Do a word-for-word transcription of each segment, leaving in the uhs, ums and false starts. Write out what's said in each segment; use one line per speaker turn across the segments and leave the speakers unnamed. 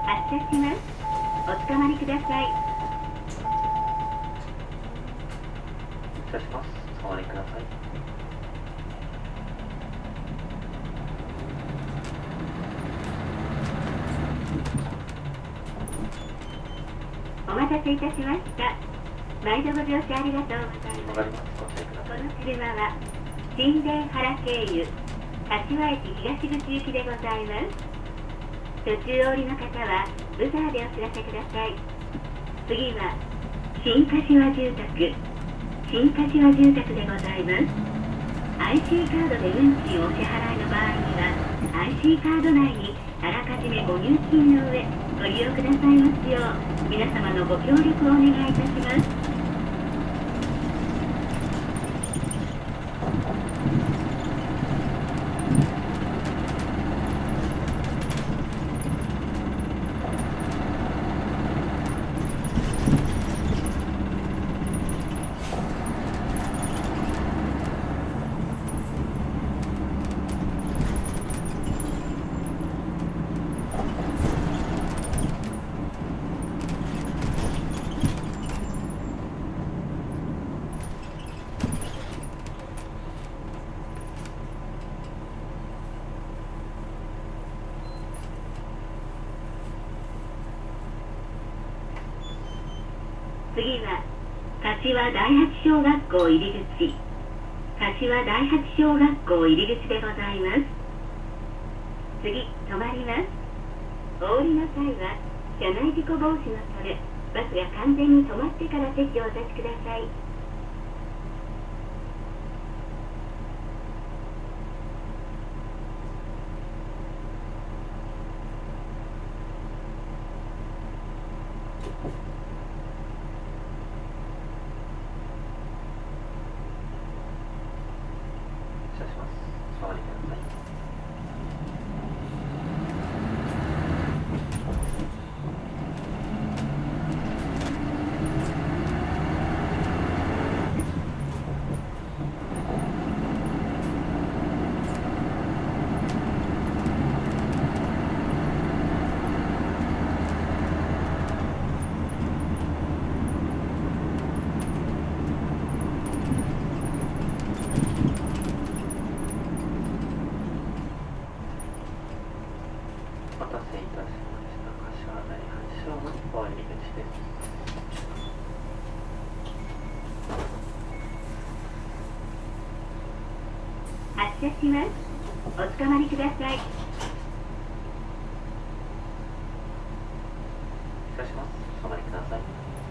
発車します。おつかまりください。
失礼します。おつかまりください。
お待たせいたしました。毎度ご乗車ありがとうございます。
わかります。ご注意ください。
この車は新田原経由柏駅東口行きでございます。途中降りの方はブザーでお知らせください。次は新柏住宅新柏住宅でございます。 アイシー カードで運賃をお支払いの場合には アイシー カード内にあらかじめご入金の上ご利用くださいますよう皆様のご協力をお願いいたします。次は柏第八小学校入り口柏第八小学校入り口でございます。次止まります。お降りの際は車内事故防止のためバスが完全に止まってから席をお立ちください。
失礼します。おつかまりください。お待たせいたしました。柏第八小学校入り口です。
発車します。おつかまりください。
失礼します。おつかまりください。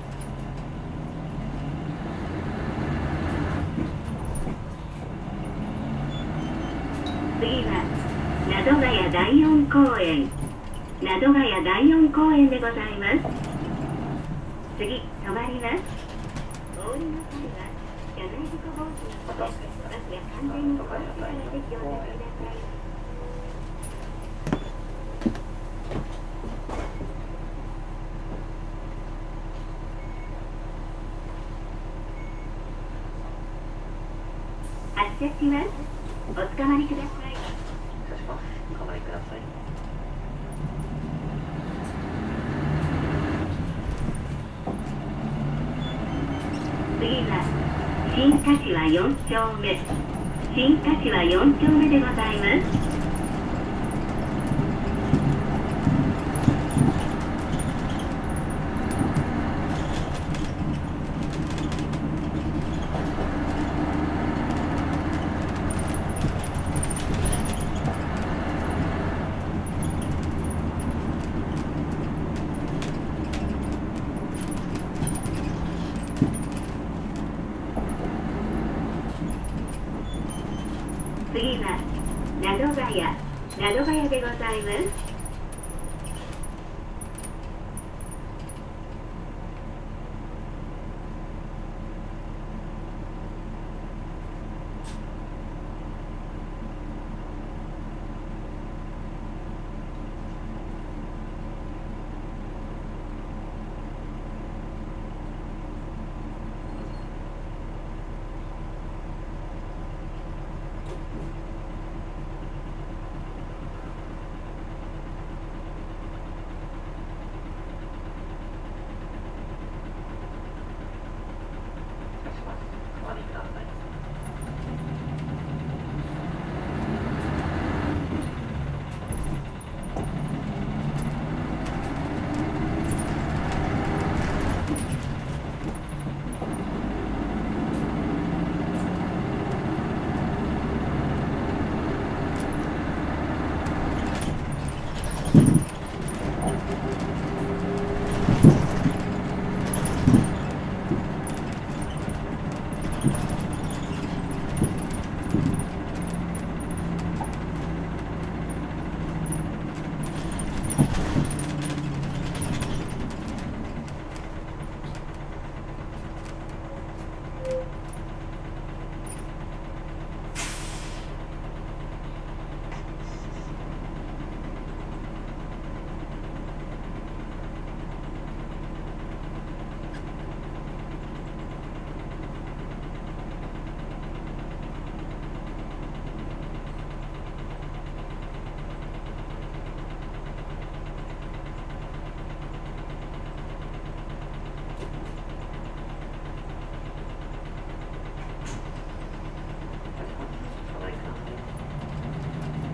次は名戸ヶ谷第四公園名戸ヶ谷第四公園でございます。次止まります。お降りの際は車内事故防止のためバスが完全に止まってから席をお立ちください。発車します。おつかまりください。
失礼します。おつかまりください。
次は新柏四丁目新柏四丁目でございます。次は名戸ヶ谷名戸ヶ谷でございます。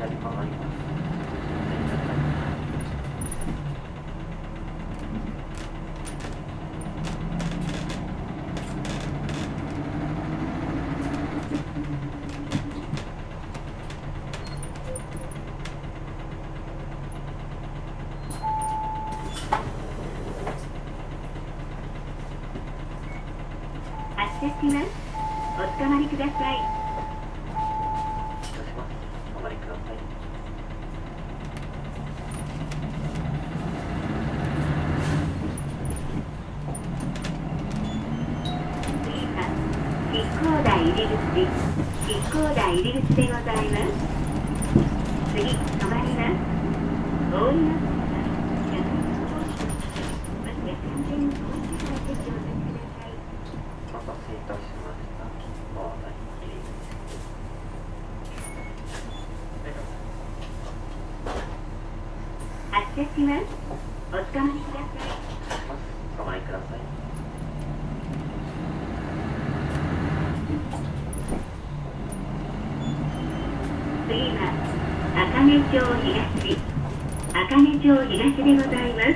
左曲がります。
発車します。おつかまりください。
発車します。お止まりください。
次は亀甲台入り口、亀甲台入り口でございます。次、止まります。お降りの際は、車内の方式まずは完全に降りてから席をお立ちください。
お待たせいたしました。亀甲台入り口。
発車します。おつかまりください。
お止まりください。
次は茜町東、茜町東でございます。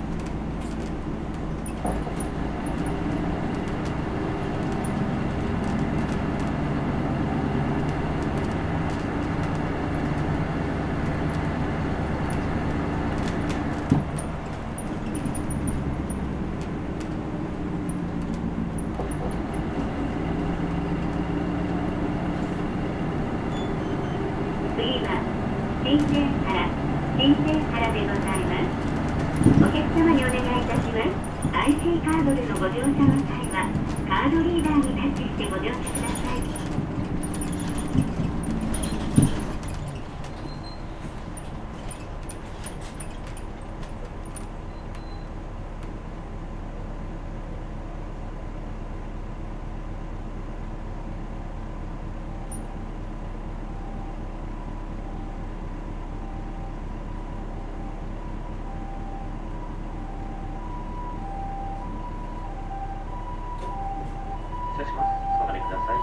次は新生原、新生原でございます。お客様にお願いいたします。アイシー カードでのご乗車の際は、カードリーダーにタッチしてご乗車ください。
失礼します。お止まりください。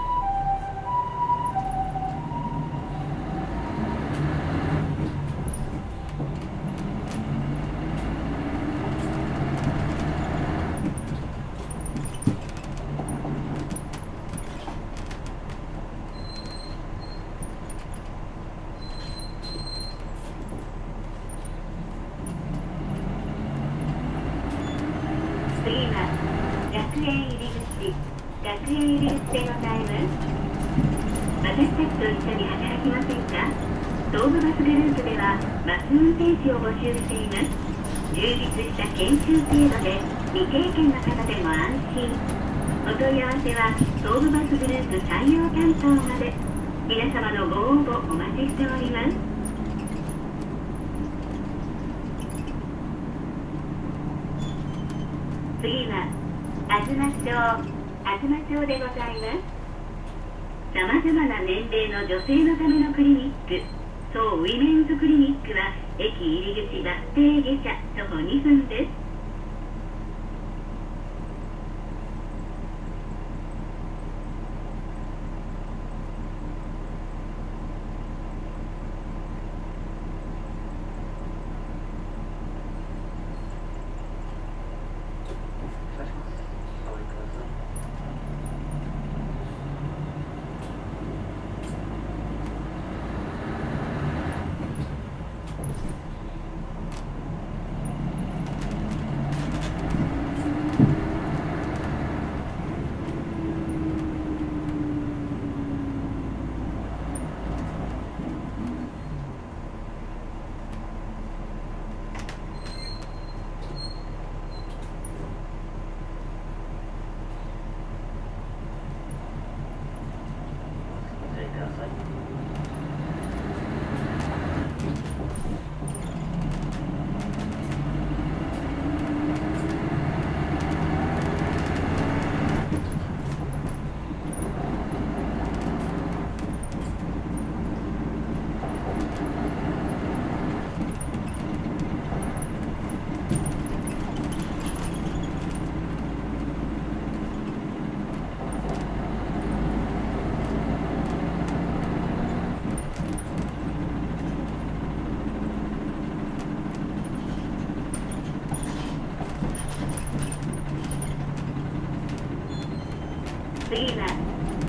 次は学園入り口、学園入り口でございます。私たちと一緒に働きませんか？東武バスグループではバス運転士を募集しています。充実した研修制度で未経験の方でも安心。お問い合わせは東武バスグループ採用担当まで。皆様のご応募お待ちしております。次は東町、東町でございます。さまざまな年齢の女性のためのクリニック、そうウィメンズクリニックは駅入り口バス停下車徒歩にふんです。
失礼します。お止まりください。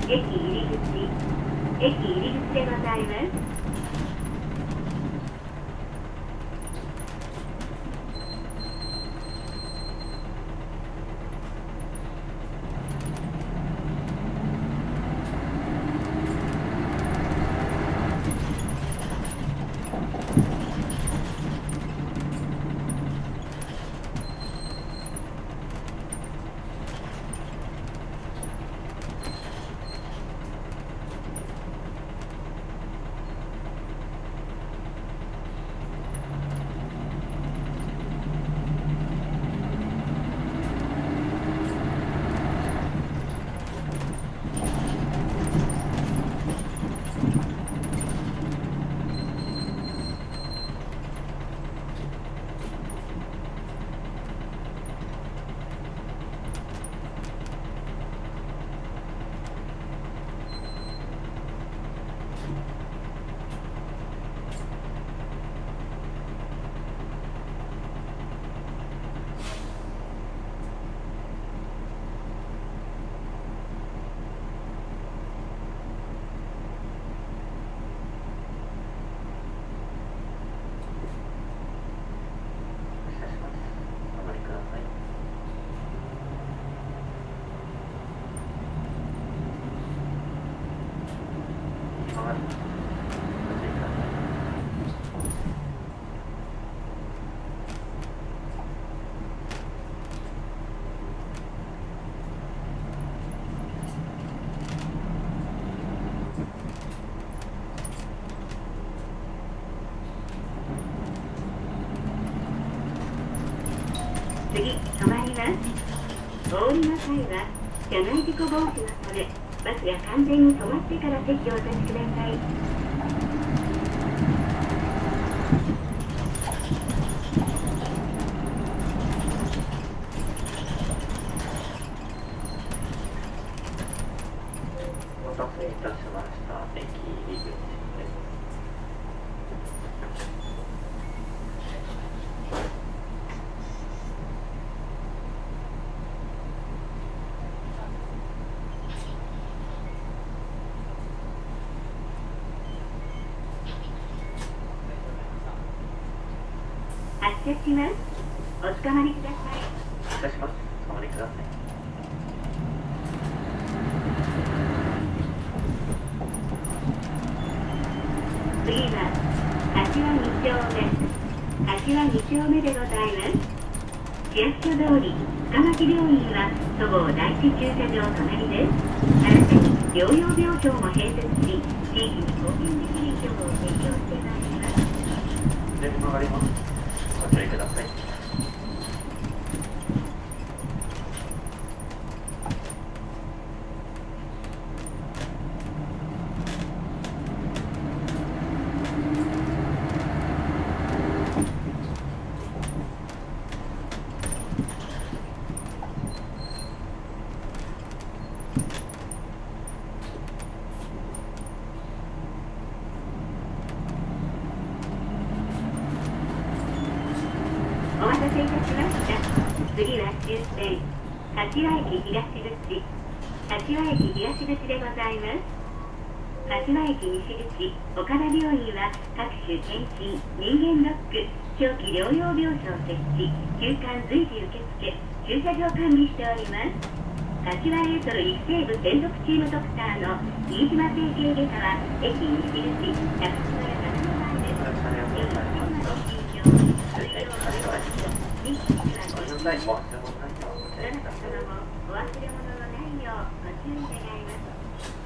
駅入り口、駅入り口でございます。次、止まります。お降りの際は、車内事故防止のため、バスが完全に止まってから席をお立ちください。
お待たせいたしました。駅入り口です。
発車します。おつかまりください。
発車します。おつかまりください。
次は柏に丁目、柏に丁目でございます。市役所通り深町病院はそごう第一駐車場隣です。新たに療養病床も併設し、地域に貢献できる医療を提供してまいります。
左に曲がります。ご注意ください。
お待たせいたしました。次は終点、柏駅東口、柏駅東口でございます。柏駅西口、岡田病院は各種検診、人間ドック、長期療養病床設置、休館随時受付、駐車場完備しております。柏レートル育成部専属チームドクターの飯島整形外科は駅西口、百貨屋ななの前です。
ご注意ください。
どなた様もお忘れ物のないようご注意願います。